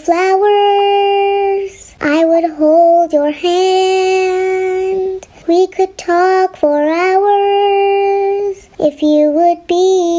flowers. I would hold your hand. We could talk for hours if you would be